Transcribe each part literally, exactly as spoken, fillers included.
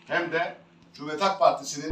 hem de Cumhuriyet Halk Partisi'nin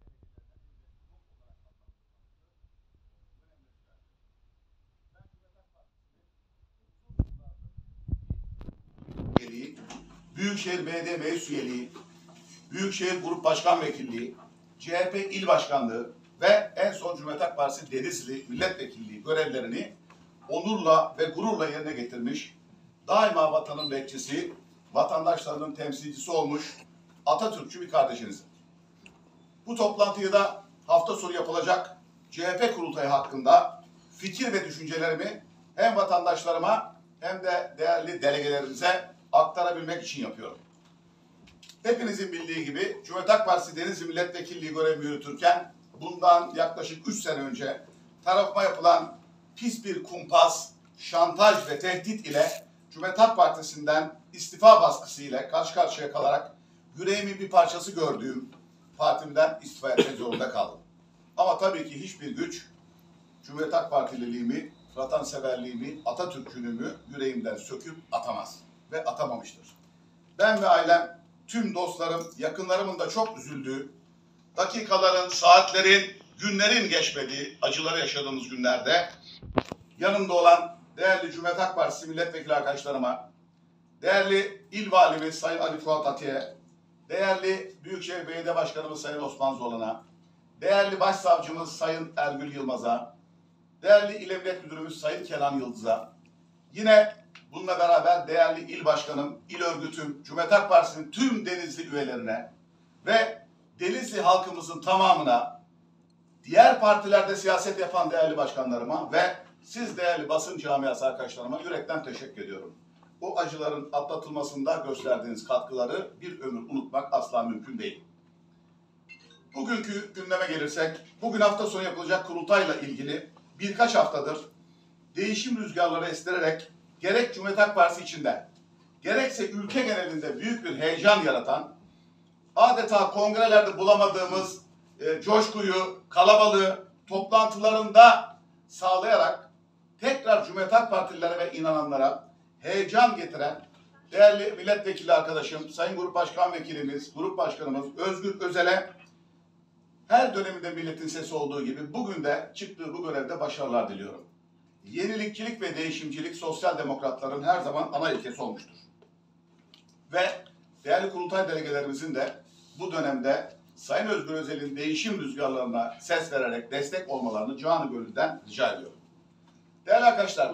üyeliği, Büyükşehir Belediye Meclis üyeliği, Büyükşehir Grup Başkan Vekilliği, C H P İl Başkanlığı ve en son Cumhuriyet Halk Partisi Denizli Milletvekilliği görevlerini onurla ve gururla yerine getirmiş, daima vatanın bekçisi, vatandaşlarının temsilcisi olmuş Atatürkçü bir kardeşiniz. Bu toplantıyı da hafta sonu yapılacak C H P kurultayı hakkında fikir ve düşüncelerimi hem vatandaşlarıma hem de değerli delegelerimize aktarabilmek için yapıyorum. Hepinizin bildiği gibi Cumhuriyet Halk Partisi Denizli Milletvekilliği görevimi yürütürken bundan yaklaşık üç sene önce tarafıma yapılan pis bir kumpas, şantaj ve tehdit ile Cumhuriyet Halk Partisi'nden istifa baskısı ile karşı karşıya kalarak yüreğimin bir parçası gördüğüm partimden istifa etmek zorunda kaldım. Ama tabii ki hiçbir güç Cumhuriyet Halk Partililiğimi, vatanseverliğimi, Atatürk'ünümü yüreğimden söküp atamaz ve atamamıştır. Ben ve ailem, tüm dostlarım, yakınlarımın da çok üzüldüğü, dakikaların, saatlerin, günlerin geçmediği acıları yaşadığımız günlerde yanımda olan değerli Cumhuriyet Halk Partisi milletvekili arkadaşlarıma, değerli İl Valimiz Sayın Ali Fuat Atiye, değerli Büyükşehir Belediye Başkanımız Sayın Osman Zolan'a, değerli Başsavcımız Sayın Ergül Yılmaz'a, değerli İl Emniyet Müdürümüz Sayın Kenan Yıldız'a, yine bununla beraber değerli İl Başkanım, İl Örgütüm, Cumhuriyet Halk Partisi'nin tüm Denizli üyelerine ve Denizli halkımızın tamamına, diğer partilerde siyaset yapan değerli başkanlarıma ve siz değerli basın camiası arkadaşlarıma yürekten teşekkür ediyorum. Bu acıların atlatılmasında gösterdiğiniz katkıları bir ömür unutmak asla mümkün değil. Bugünkü gündeme gelirsek, bugün hafta sonu yapılacak kurultayla ilgili birkaç haftadır değişim rüzgarları estirerek gerek Cumhuriyet Halk Partisi içinde, gerekse ülke genelinde büyük bir heyecan yaratan, adeta kongrelerde bulamadığımız e, coşkuyu, kalabalığı toplantılarında sağlayarak tekrar Cumhuriyet Halk Partililere ve inananlara heyecan getiren değerli milletvekili arkadaşım, Sayın Grup Başkan Vekilimiz, Grup Başkanımız Özgür Özel'e her döneminde milletin sesi olduğu gibi bugün de çıktığı bu görevde başarılar diliyorum. Yenilikçilik ve değişimcilik sosyal demokratların her zaman ana ilkesi olmuştur. Ve değerli kurultay delegelerimizin de bu dönemde Sayın Özgür Özel'in değişim rüzgarlarına ses vererek destek olmalarını canı gönülden rica ediyorum. Değerli arkadaşlar,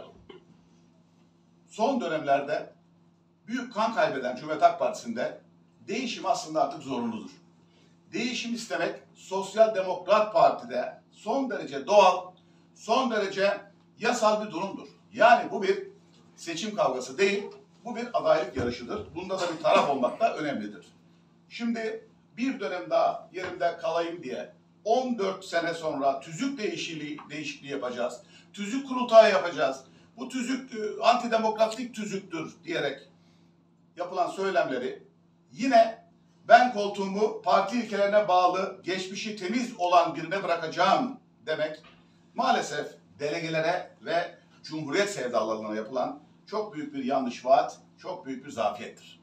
son dönemlerde büyük kan kaybeden Cumhuriyet Halk Partisi'nde değişim aslında artık zorunludur. Değişim istemek Sosyal Demokrat Parti'de son derece doğal, son derece yasal bir durumdur. Yani bu bir seçim kavgası değil, bu bir adaylık yarışıdır. Bunda da bir taraf olmak da önemlidir. Şimdi bir dönem daha yerimde kalayım diye on dört sene sonra tüzük değişikliği, değişikliği yapacağız. Tüzük kurultayı yapacağız. Bu tüzük antidemokratik tüzüktür diyerek yapılan söylemleri yine ben koltuğumu parti ilkelerine bağlı, geçmişi temiz olan birine bırakacağım demek maalesef delegelere ve Cumhuriyet sevdalarına yapılan çok büyük bir yanlış vaat, çok büyük bir zafiyettir.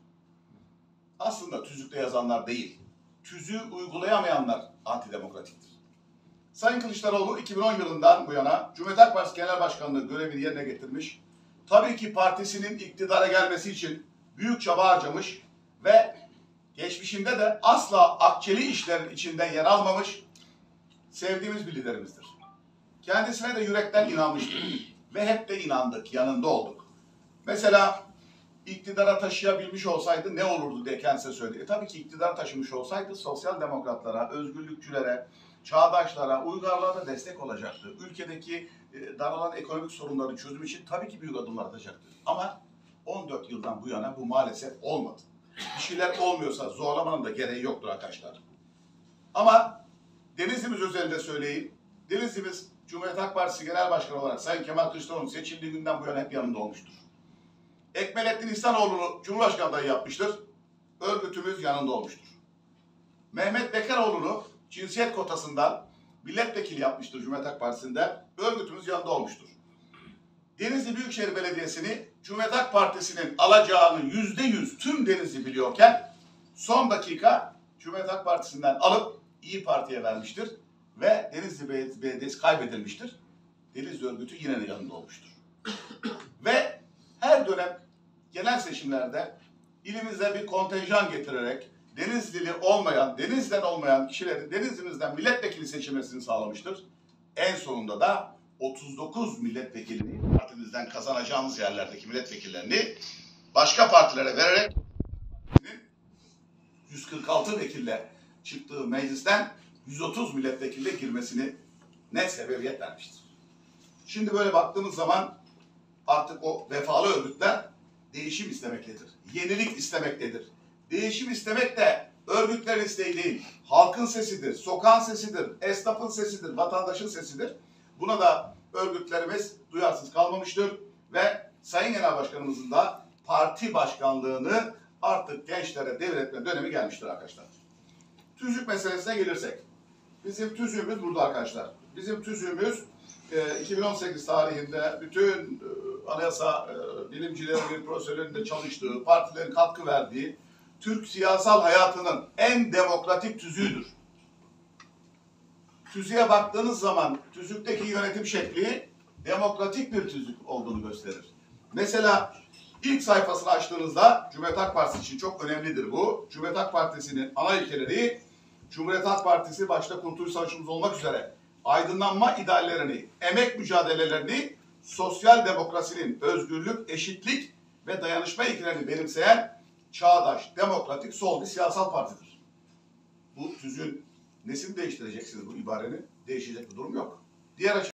Aslında tüzükte yazanlar değil, tüzüğü uygulayamayanlar antidemokratiktir. Sayın Kılıçdaroğlu iki bin on yılından bu yana Cumhuriyet Halk Partisi Genel Başkanlığı görevini yerine getirmiş, tabii ki partisinin iktidara gelmesi için büyük çaba harcamış ve geçmişinde de asla akçeli işlerin içinde yer almamış sevdiğimiz bir liderimizdir. Kendisine de yürekten inanmıştık ve hep de inandık, yanında olduk. Mesela iktidara taşıyabilmiş olsaydı ne olurdu diye kendisine söyledi. E, tabii ki iktidara taşımış olsaydı sosyal demokratlara, özgürlükçülere, çağdaşlara, uygarlığa da destek olacaktı. Ülkedeki e, daralan ekonomik sorunların çözümü için tabii ki büyük adımlar atacaktı. Ama on dört yıldan bu yana bu maalesef olmadı. Bir şeyler olmuyorsa zorlamanın da gereği yoktur arkadaşlar. Ama Denizli'miz özelinde söyleyeyim. Denizli'miz Cumhuriyet Halk Partisi Genel Başkanı olarak Sayın Kemal Kılıçdaroğlu seçildiği günden bu yana hep yanında olmuştur. Ekmelettin İhsanoğlu'nu Cumhurbaşkanı adayı yapmıştır. Örgütümüz yanında olmuştur. Mehmet Bekaroğlu'nu cinsiyet kotasından milletvekili yapmıştır Cumhuriyet Halk Partisi'nde. Örgütümüz yanında olmuştur. Denizli Büyükşehir Belediyesi'ni Cumhuriyet Halk Partisi'nin alacağını yüzde yüz tüm Denizli biliyorken son dakika Cumhuriyet Halk Partisi'nden alıp İyi Parti'ye vermiştir ve Denizli Belediyesi kaybedilmiştir. Denizli örgütü yine yanında olmuştur. Ve her dönem genel seçimlerde ilimize bir kontenjan getirerek Denizlili olmayan, Denizli'den olmayan kişilerin Denizli'mizden milletvekili seçilmesini sağlamıştır. En sonunda da otuz dokuz milletvekilini, partimizden kazanacağımız yerlerdeki milletvekillerini başka partilere vererek yüz kırk altı vekille çıktığı meclisten yüz otuz milletvekille girmesini ne sebebiyet vermiştir. Şimdi böyle baktığımız zaman artık o vefalı örgütler değişim istemektedir. Yenilik istemektedir. Değişim istemek de örgütlerin isteği değil, halkın sesidir, sokağın sesidir, esnafın sesidir, vatandaşın sesidir. Buna da örgütlerimiz duyarsız kalmamıştır ve Sayın Genel Başkanımızın da parti başkanlığını artık gençlere devretme dönemi gelmiştir arkadaşlar. Tüzük meselesine gelirsek, bizim tüzüğümüz burada arkadaşlar. Bizim tüzüğümüz iki bin on sekiz tarihinde bütün anayasa bilimcilerin, profesörlerin de çalıştığı, partilerin katkı verdiği Türk siyasal hayatının en demokratik tüzüğüdür. Tüzüğe baktığınız zaman tüzükteki yönetim şekli demokratik bir tüzük olduğunu gösterir. Mesela ilk sayfasını açtığınızda Cumhuriyet Halk Partisi için çok önemlidir bu. Cumhuriyet Halk Partisi'nin ana ilkeleri, Cumhuriyet Halk Partisi başta Kurtuluş Savaşımız olmak üzere aydınlanma ideallerini, emek mücadelelerini, sosyal demokrasinin özgürlük, eşitlik ve dayanışma ilkelerini benimseyen çağdaş, demokratik, sol bir siyasal partidir. Bu tüzüğün nesini değiştireceksiniz bu ibarenin? Değişecek bir durum yok. Diğer